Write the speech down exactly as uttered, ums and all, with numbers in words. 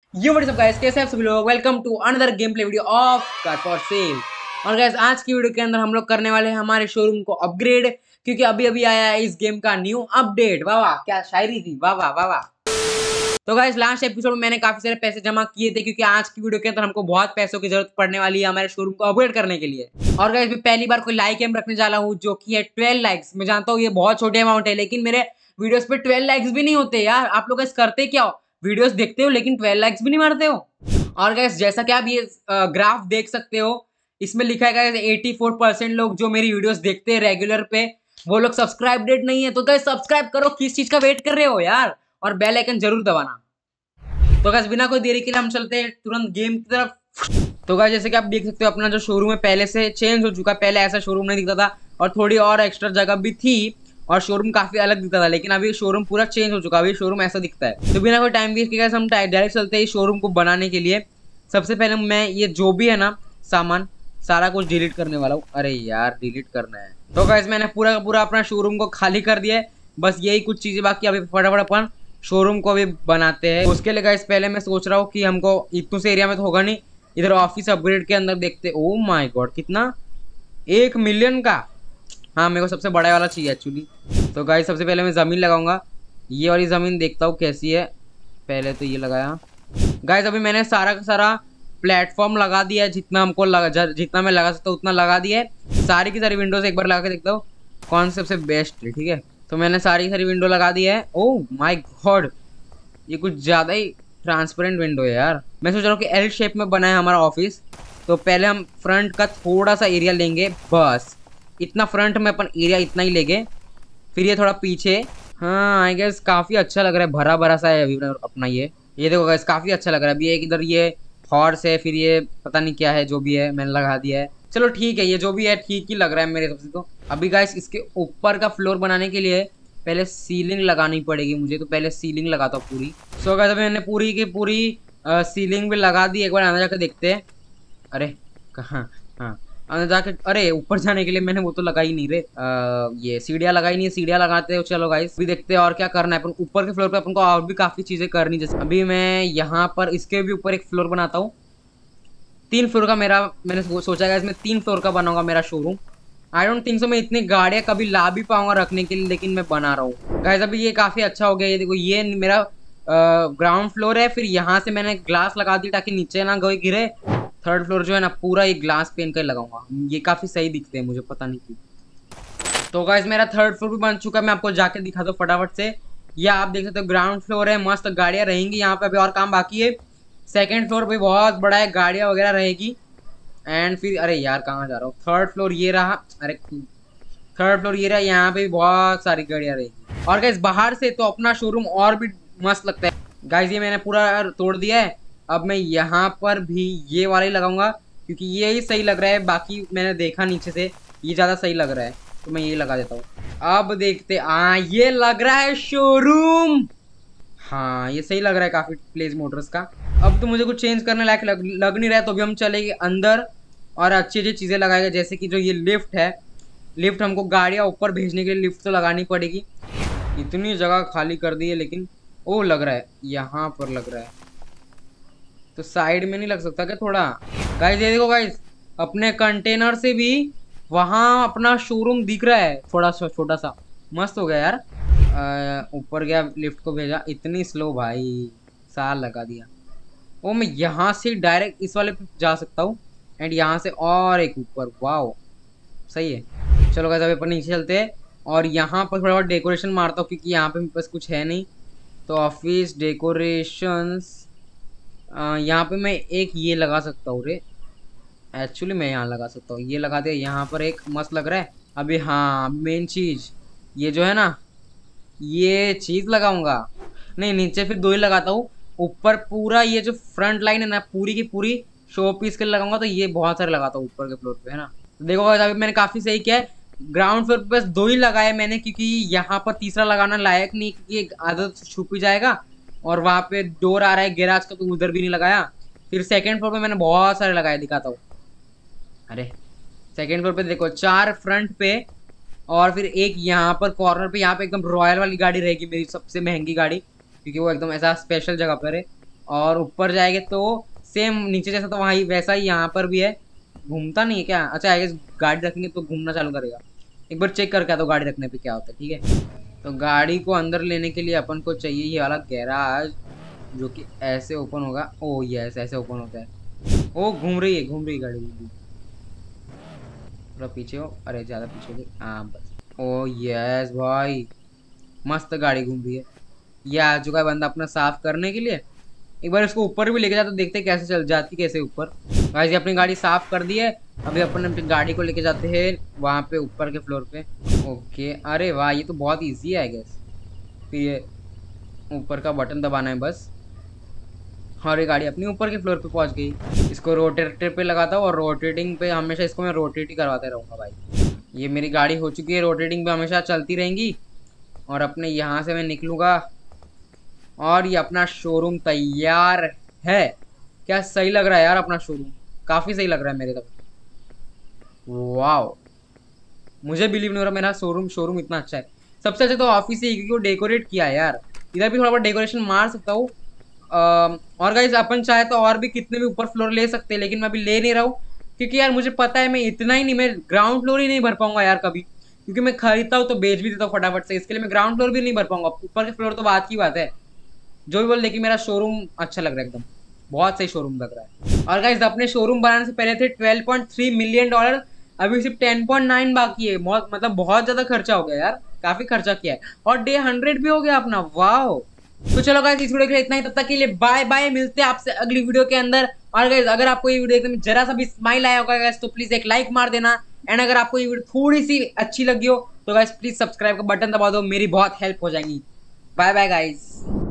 Yo what is up guys, कैसे हैं आप सभी लोग। Welcome to another game play video of car for sale. और गाइस आज की वीडियो के अंदर हम लोग करने वाले हैं हमारे शोरूम को अपग्रेड, क्योंकि अभी अभी आया है इस गेम का न्यू अपडेट। वाह वाह, क्या शायरी थी, वाह वाह वाह वाह। तो गाइस लास्ट एपिसोड में मैंने काफी सारे पैसे जमा किए थे, क्योंकि आज की वीडियो के अंदर हमको बहुत पैसों की जरूरत पड़ने वाली है हमारे शोरूम को अपग्रेड करने के लिए। और गाइस मैं पहली बार कोई लाइक एम रखने जा रहा हूँ, जो कि है ट्वेल्व लाइक्स। मैं जानता हूँ ये बहुत छोटे अमाउंट है, लेकिन मेरे वीडियोस पे ट्वेल्व लाइक्स भी नहीं होते यार। आप लोग गाइस करते क्या हो, वीडियोस देखते हो लेकिन ट्वेल्व लाइक्स भी नहीं मारते हो। और गाइस जैसा कि आप ये ग्राफ देख सकते हो, इसमें लिखा है गाइस एटी फोर परसेंट लोग जो मेरी वीडियोस देखते हैं रेगुलर पे, वो लोग सब्सक्राइबेड नहीं है। तो गाइस सब्सक्राइब करो, किस चीज का वेट कर रहे हो यार, और बेल आइकन जरूर दबाना। तो गाइस बिना कोई देरी के लिए हम चलते हैं तुरंत गेम की तरफ। तो गाइस जैसे कि आप देख सकते हो, अपना जो शोरूम है पहले से चेंज हो चुका है। पहले ऐसा शोरूम नहीं दिखता था, और थोड़ी और एक्स्ट्रा जगह भी थी, और शोरूम काफी अलग दिखता था। लेकिन अभी शोरूम पूरा चेंज हो चुका है, अभी शोरूम ऐसा दिखता है। तो बिना कोई टाइम वेस्ट किए हम डायरेक्ट चलते हैं शोरूम को बनाने के लिए। सबसे पहले मैं ये जो भी है ना सामान, सारा कुछ डिलीट करने वाला हूँ। अरे यार डिलीट करना है। तो गाइस मैंने पूरा का पूरा अपना शोरूम को खाली कर दिया है, बस यही कुछ चीजें बाकी। अभी फटाफट अपन शोरूम को भी बनाते हैं। उसके लिए गाइस पहले मैं सोच रहा हूँ कि हमको इतने से एरिया में तो होगा नहीं, इधर ऑफिस अपग्रेड के अंदर देखते। ओ माय गॉड, कितना, एक मिलियन का। हाँ मेरे को सबसे बड़ा वाला चाहिए एक्चुअली। तो गाइस सबसे पहले मैं ज़मीन लगाऊंगा, ये वाली ज़मीन देखता हूँ कैसी है। पहले तो ये लगाया। गाइस अभी मैंने सारा का सारा प्लेटफॉर्म लगा दिया है, जितना हमको लगा, जितना मैं लगा सकता हूँ उतना लगा दिया है। सारी की सारी विंडोज एक बार लगा के देखता हूँ कौन सबसे बेस्ट है। ठीक है, तो मैंने सारी की सारी विंडो लगा दी है। ओह माय गॉड, ये कुछ ज़्यादा ही ट्रांसपेरेंट विंडो है यार। मैं सोच रहा हूँ कि एल शेप में बना है हमारा ऑफिस। तो पहले हम फ्रंट का थोड़ा सा एरिया लेंगे, बस इतना फ्रंट में अपन एरिया इतना ही लेंगे। फिर ये थोड़ा पीछे। हाँ आई गेस काफ़ी अच्छा लग रहा है, भरा भरा सा है अभी अपना। ये ये देखो गाइस काफ़ी अच्छा लग रहा है। अभी एक इधर ये हॉर्स है, फिर ये पता नहीं क्या है, जो भी है मैंने लगा दिया है। चलो ठीक है, ये जो भी है ठीक ही लग रहा है मेरे हिसाब से। तो अभी गाइस इसके ऊपर का फ्लोर बनाने के लिए पहले सीलिंग लगानी पड़ेगी मुझे। तो पहले सीलिंग लगाता हूँ पूरी। सो गाइस अभी मैंने पूरी की पूरी सीलिंग भी लगा दी। एक बार अंदर जाकर देखते हैं। अरे कहाँ, हाँ अंदर जाके, अरे ऊपर जाने के लिए मैंने वो तो लगा ही नहीं रे, आ, ये सीढ़ियाँ लगाई नहीं, सीढ़ियाँ लगाते हो। चलो गाइस अभी देखते हैं और क्या करना है अपन ऊपर के फ्लोर पे। अपन को और भी काफी चीजें करनी, जैसे अभी मैं यहाँ पर इसके भी ऊपर एक फ्लोर बनाता हूँ। तीन फ्लोर का मेरा मैंने सोचा है, इसमें तीन फ्लोर का बनाऊंगा मेरा showroom. I don't think so मैं इतनी गाड़ियाँ कभी ला भी पाऊंगा रखने के लिए, लेकिन मैं बना रहा हूँ गाइस। अभी ये काफी अच्छा हो गया। ये देखो, ये मेरा ग्राउंड फ्लोर है। फिर यहाँ से मैंने ग्लास लगा दी ताकि नीचे ना कोई गिरे। थर्ड फ्लोर जो है ना पूरा ये ग्लास पेन कर लगाऊंगा, ये काफी सही दिखते हैं मुझे, पता नहीं क्यों। तो गाइस मेरा थर्ड फ्लोर भी बन चुका है, मैं आपको जाके दिखा दो फटाफट से। ये आप देख सकते हो ग्राउंड फ्लोर है, मस्त गाड़ियाँ रहेंगी यहाँ पे। अभी और काम बाकी है। सेकंड फ्लोर भी बहुत बड़ा है, गाड़ियाँ वगैरह रहेगी। एंड फिर अरे यार कहाँ जा रहा हूँ, थर्ड फ्लोर ये रहा। अरे थर्ड फ्लोर ये रहा, यहाँ पे भी बहुत सारी गाड़ियाँ रहेगी। और गाइस बाहर से तो अपना शोरूम और भी मस्त लगता है। गाइस ये मैंने पूरा तोड़ दिया है। अब मैं यहाँ पर भी ये वाला ही लगाऊंगा, क्योंकि ये ही सही लग रहा है। बाकी मैंने देखा नीचे से ये ज़्यादा सही लग रहा है, तो मैं ये लगा देता हूँ। अब देखते, हाँ ये लग रहा है शोरूम। हाँ ये सही लग रहा है काफ़ी प्लेस मोटर्स का। अब तो मुझे कुछ चेंज करने लायक लग, लग नहीं रहा है। तो अभी हम चलेंगे अंदर और अच्छी अच्छी चीज़ें लगाएंगे, जैसे कि जो ये लिफ्ट है। लिफ्ट हमको गाड़ियाँ ऊपर भेजने के लिए लिफ्ट तो लगानी पड़ेगी। इतनी जगह खाली कर दी है, लेकिन ओ लग रहा है यहाँ पर लग रहा है, तो साइड में नहीं लग सकता क्या थोड़ा। गाइस ये देखो गाइस, अपने कंटेनर से भी वहाँ अपना शोरूम दिख रहा है, थोड़ा सा छोटा सा। मस्त हो गया यार। ऊपर गया, लिफ्ट को भेजा, इतनी स्लो भाई, साल लगा दिया। ओ मैं यहाँ से डायरेक्ट इस वाले पे जा सकता हूँ, एंड यहाँ से और एक ऊपर। वाओ सही है। चलो गाइस अभी अपन नीचे चलते हैं और यहाँ पर थोड़ा बहुत डेकोरेशन मारता हूँ, क्योंकि यहाँ पे मेरे पास कुछ है नहीं। तो ऑफिस डेकोरेशंस, यहाँ पे मैं एक ये लगा सकता हूँ रे। एक्चुअली मैं यहाँ लगा सकता हूँ, ये लगा दिया यहाँ पर, एक मस्त लग रहा है। अभी हाँ मेन चीज़ ये जो है ना, ये चीज़ लगाऊंगा। नहीं नीचे फिर दो ही लगाता हूँ। ऊपर पूरा ये जो फ्रंट लाइन है ना, पूरी की पूरी शो पीस के लिए लगाऊंगा। तो ये बहुत सारे लगाता हूँ ऊपर के फ्लोर पे, है ना। तो देखो अभी मैंने काफ़ी सही किया है। ग्राउंड फ्लोर पे बस दो ही लगाए मैंने, क्योंकि यहाँ पर तीसरा लगाना लायक नहीं, क्योंकि आदत छुप ही जाएगा। और वहाँ पे डोर आ रहा है गैराज का, तो उधर भी नहीं लगाया। फिर सेकंड फ्लोर पे मैंने बहुत सारे लगाए, दिखाता हूँ। अरे सेकंड फ्लोर पे देखो, चार फ्रंट पे, और फिर एक यहाँ पर कॉर्नर पे। यहाँ पे एकदम रॉयल वाली गाड़ी रहेगी मेरी, सबसे महंगी गाड़ी, क्योंकि वो एकदम ऐसा स्पेशल जगह पर है। और ऊपर जाएंगे तो सेम नीचे जैसा तो वहाँ वैसा ही यहाँ पर भी है। घूमता नहीं है क्या? अच्छा आई गेस गाड़ी रखेंगे तो घूमना चालू करेगा। एक बार चेक करके तो गाड़ी रखने पे क्या होता है। ठीक है, तो गाड़ी को अंदर लेने के लिए अपन को चाहिए ये वाला गैराज, जो कि ऐसे ओपन होगा। ओ यस, ऐसे ओपन होता है। ओ घूम रही है, घूम रही है गाड़ी। थोड़ा पीछे हो, अरे ज़्यादा पीछे हो गई। हाँ बस। ओ यस भाई, मस्त गाड़ी घूम रही है। ये आ चुका है बंदा अपना साफ करने के लिए। एक बार इसको ऊपर भी लेके जाते तो देखते कैसे चल जाती, कैसे ऊपर। गाइस ये अपनी गाड़ी साफ कर दी है। अभी अपन अपनी गाड़ी को लेके जाते हैं वहाँ पे ऊपर के फ्लोर पे। ओके, अरे वाह ये तो बहुत इजी है आई गेस। फिर ये ऊपर का बटन दबाना है बस, और ये गाड़ी अपनी ऊपर के फ्लोर पे पहुँच गई। इसको रोटेटर पे लगाता हूँ और रोटेटिंग पे हमेशा इसको मैं रोटेट ही करवाते रहूँगा भाई। ये मेरी गाड़ी हो चुकी है रोटेटिंग पे, हमेशा चलती रहेंगी। और अपने यहाँ से मैं निकलूँगा और ये अपना शोरूम तैयार है। क्या सही लग रहा है यार अपना शोरूम, काफ़ी सही लग रहा है मेरे तक। वाओ, मुझे बिलीव नहीं हो रहा मेरा शोरूम शोरूम इतना अच्छा है। सबसे अच्छा तो ऑफिस ही, क्योंकि वो डेकोरेट किया है यार। इधर भी थोड़ा बहुत डेकोरेशन मार सकता हूँ। और गाइस अपन चाहे तो और भी कितने भी ऊपर फ्लोर ले सकते हैं, लेकिन मैं अभी ले नहीं रहा हूँ। क्योंकि यार मुझे पता है मैं इतना ही नहीं, मैं ग्राउंड फ्लोर ही नहीं भर पाऊंगा यार कभी। क्योंकि मैं खरीदता हूँ तो बेच भी देता हूँ फटाफट से, इसके लिए मैं ग्राउंड फ्लोर भी नहीं भर पाऊंगा। ऊपर के फ्लोर तो बात की बात है, जो भी बोल। लेकिन मेरा शोरूम अच्छा लग रहा है एकदम, बहुत सही शोरूम लग रहा है। और गाइस अपने शोरूम बनाने से पहले थे twelve point three million dollar, अभी सिर्फ टेन पॉइंट नाइन बाकी है। बहुत मतलब बहुत ज्यादा खर्चा हो गया यार, काफी खर्चा किया है। और डे हंड्रेड भी हो गया अपना, वाओ। तो चलो गाइस इस वीडियो के लिए इतना ही, तब तक के लिए बाय बाय, मिलते हैं आपसे अगली वीडियो के अंदर। और गाइस अगर आपको ये वीडियो एकदम जरा सा भी स्माइल आया होगा गाइस तो प्लीज एक लाइक मार देना। एंड अगर आपको ये वीडियो थोड़ी सी अच्छी लगी हो तो गाइस प्लीज सब्सक्राइब का बटन दबा दो, मेरी बहुत हेल्प हो जाएगी। Bye bye guys.